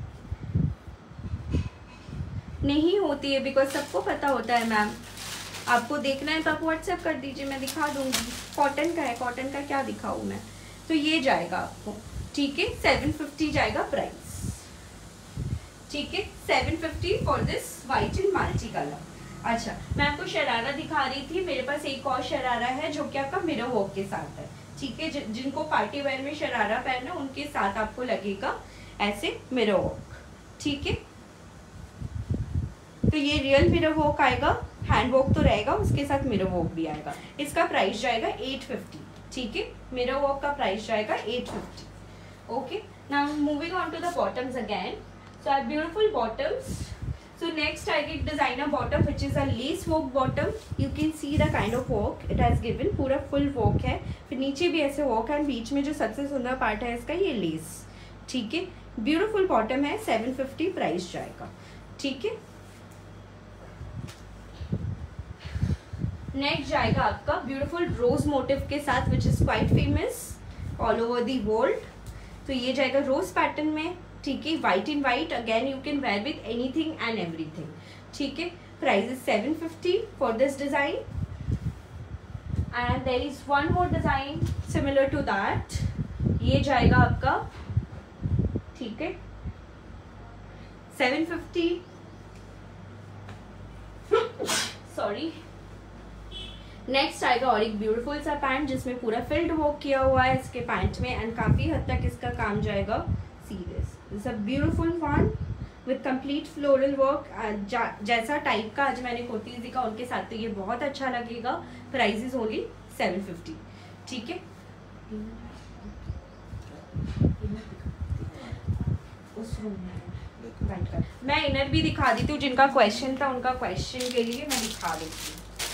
नहीं होती है बिकॉज सबको पता होता है मैम, आपको देखना है तो आप व्हाट्सएप कर दीजिए, मैं दिखा दूंगी। कॉटन का है, कॉटन का क्या दिखाऊँ मैं, तो ये जाएगा आपको, ठीक है। सेवन फिफ्टी जाएगा प्राइस, ठीक है। Seven fifty for this white in multi colour. अच्छा, मैं आपको शरारा दिखा रही थी, मेरे पास एक और शरारा है जो कि आपका मिरर वर्क के साथ है, ठीक है। जिनको पार्टी वेयर में शरारा पहनना उनके साथ आपको लगेगा ऐसे मिरर वर्क, ठीक है। तो ये रियल मिरर वर्क आएगा, हैंड वर्क तो रहेगा, उसके साथ मिरर वर्क भी आएगा। इसका प्राइस जाएगा एट फिफ्टी, ठीक है। मिरर वर्क का प्राइस जाएगा eight fifty, okay. Now moving on to the bottoms again. So I beautiful bottoms. So next I get designer bottom which is a lace work bottom. You can see the kind of work it has given, पूरा full work है, फिर नीचे भी ऐसे work है, बीच में जो सबसे सुंदर पार्ट है इसका ये लेस, ठीक है। ब्यूटीफुल बॉटम है, सेवन फिफ्टी प्राइस जाएगा, ठीक है। नेक्स्ट जाएगा आपका ब्यूटीफुल रोज मोटिव के साथ which is quite famous all over the world. तो ये जाएगा रोज पैटर्न में, ठीक है। White in white, again you can wear with anything and everything, ठीक है। Price is seven fifty for this design, and there is one more design similar to that, ये जाएगा आपका, ठीक है, सेवन फिफ्टी। सॉरी। नेक्स्ट आएगा और एक ब्यूटीफुल सा पैंट जिसमें पूरा फिल्ड वर्क किया हुआ है इसके पैंट में, एंड काफी हद तक इसका काम जाएगा serious. This a beautiful one with complete floral work, जैसा टाइप का आज मैंने कुर्तीज दिखा उनके साथ तो ये बहुत अच्छा लगेगा। Price is only seven fifty, ठीक है। उस रूम में मैं इनर भी दिखा देती हूँ, जिनका क्वेश्चन था उनका क्वेश्चन के लिए मैं दिखा देती हूँ।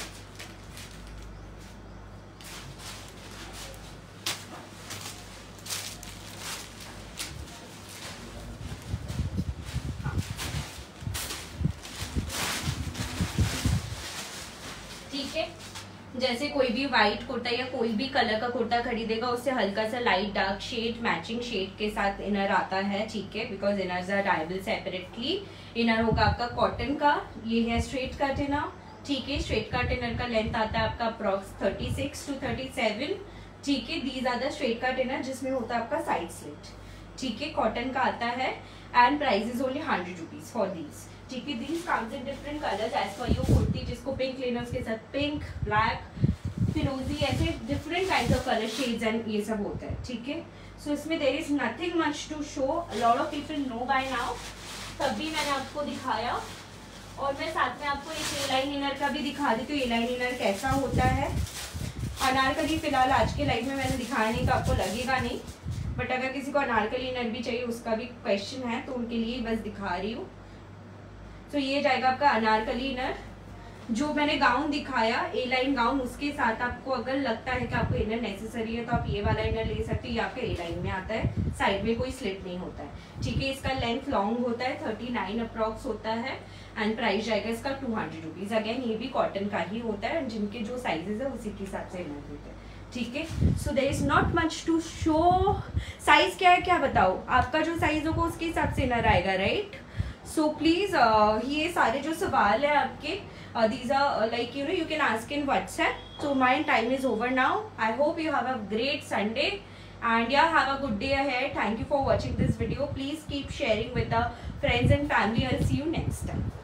जैसे कोई भी व्हाइट कुर्ता या कोई भी कलर का कुर्ता खरीदेगा उससे हल्का सा light dark shade matching shade के साथ इनर आता है, ठीक है। Because inners are dyeable separately. Inner होगा आपका कॉटन का, ये है स्ट्रेट कट इनर, ठीक है। स्ट्रेट कट इनर का लेंथ आता है आपका approx thirty six to thirty seven, ठीक है। These are the straight cut inner जिसमें होता है आपका साइड स्लिट, ठीक है। कॉटन का आता है, and price is only hundred rupees for these, ठीक है। These comes in different colours as per your kurti, जिसको पिंक लेना उसके साथ पिंक, ब्लैक, फिरोजी, ऐसे different kinds of colour shades and ये सब होता है, ठीक है। सो इसमें there is nothing much to show, lot of people know by now, तब भी मैंने आपको दिखाया, और मैं साथ में आपको एक ए लाइन इनर का भी दिखा देती हूँ, ए लाइन इनर कैसा होता है। अनारकली फिलहाल आज के लाइव में मैंने दिखाया नहीं, तो आपको लगेगा नहीं, बट अगर किसी को अनारकली इनर भी चाहिए, उसका भी क्वेश्चन है, तो उनके लिए बस दिखा रही हूँ। तो ये जाएगा आपका अनारकली इनर। जो मैंने गाउन दिखाया ए लाइन गाउन, उसके साथ आपको अगर लगता है कि आपको इनर नेसेसरी है तो आप ये वाला इनर ले सकते हैं। ये आपका ए लाइन में आता है, साइड में कोई स्लिट नहीं होता है, ठीक है। इसका लेंथ लॉन्ग होता है, थर्टी नाइन अप्रॉक्स होता है, एंड प्राइस जाएगा इसका टू हंड्रेड रुपीज। अगेन ये भी कॉटन का ही होता है, जिनके जो साइजेस है उसी के हिसाब से इनर होते हैं, ठीक है। So there is not much to show. Size क्या है क्या बताओ, आपका जो साइज होगा उसके हिसाब से इनर आएगा, राइट। सो प्लीज ये सारे जो सवाल है आपके, Uh, these are uh, like you know you can ask in WhatsApp. So my time is over now. I hope you have a great Sunday and yeah, have a good day ahead. Thank you for watching this video. Please keep sharing with the friends and family. I'll see you next time.